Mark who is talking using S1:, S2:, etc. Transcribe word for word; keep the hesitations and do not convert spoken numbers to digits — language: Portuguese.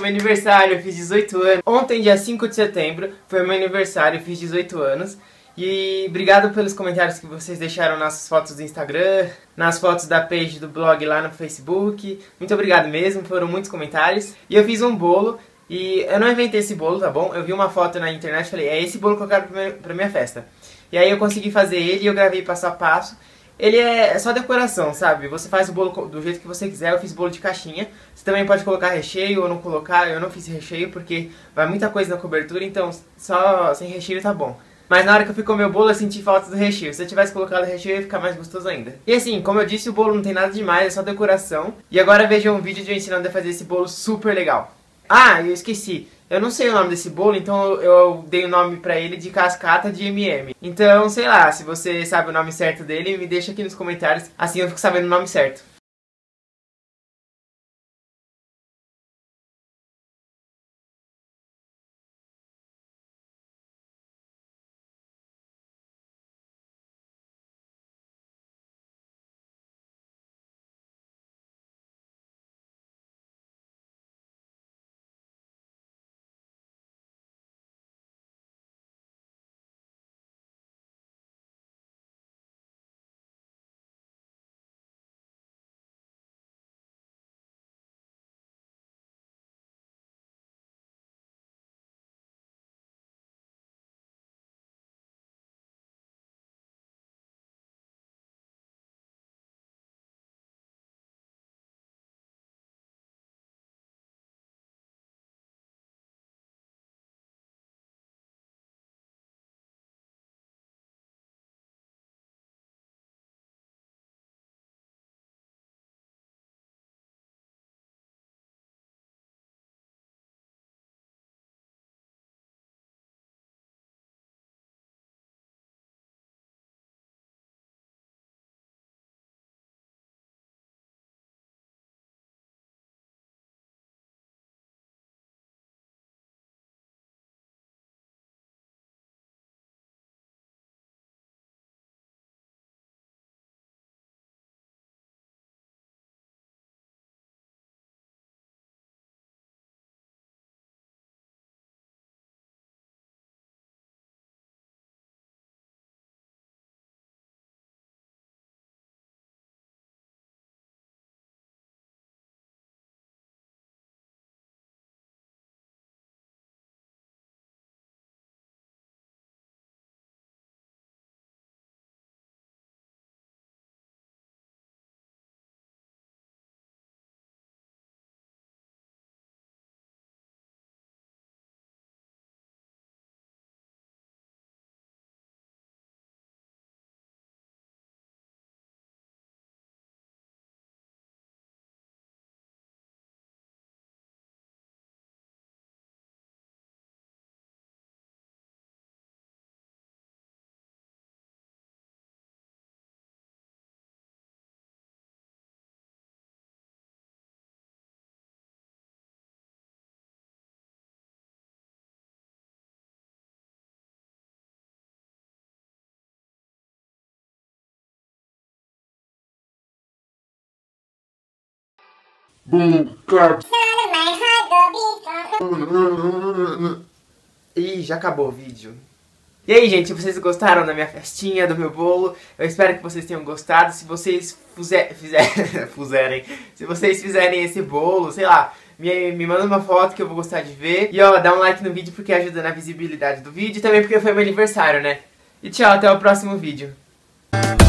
S1: meu aniversário, eu fiz dezoito anos. Ontem, dia cinco de setembro, foi meu aniversário, eu fiz dezoito anos. E obrigado pelos comentários que vocês deixaram nas fotos do Instagram, nas fotos da page do blog lá no Facebook. Muito obrigado mesmo, foram muitos comentários. E eu fiz um bolo, e eu não inventei esse bolo, tá bom? Eu vi uma foto na internet e falei, é esse bolo que eu quero pra minha, pra minha festa. E aí eu consegui fazer ele e eu gravei passo a passo. Ele é só decoração, sabe? Você faz o bolo do jeito que você quiser. Eu fiz bolo de caixinha. Você também pode colocar recheio ou não colocar. Eu não fiz recheio porque vai muita coisa na cobertura, então só sem recheio tá bom. Mas na hora que eu fui comer o bolo eu senti falta do recheio. Se eu tivesse colocado recheio ia ficar mais gostoso ainda. E assim, como eu disse, o bolo não tem nada demais, é só decoração. E agora vejam um vídeo de eu ensinando a fazer esse bolo super legal. Ah, eu esqueci. Eu não sei o nome desse bolo, então eu dei o nome pra ele de cascata de M e M. Então, sei lá, se você sabe o nome certo dele, me deixa aqui nos comentários. Assim eu fico sabendo o nome certo. Ih, já acabou o vídeo. E aí, gente, vocês gostaram da minha festinha, do meu bolo? Eu espero que vocês tenham gostado. Se vocês fizer, fizer, fizerem, se vocês fizerem esse bolo, sei lá, me, me manda uma foto que eu vou gostar de ver. E ó, dá um like no vídeo porque ajuda na visibilidade do vídeo e também porque foi meu aniversário, né? E tchau, até o próximo vídeo.